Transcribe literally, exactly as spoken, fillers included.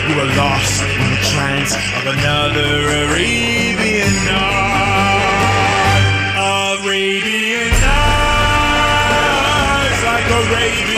You are lost in the trance of another Arabian night. Arabian nights, like Arabian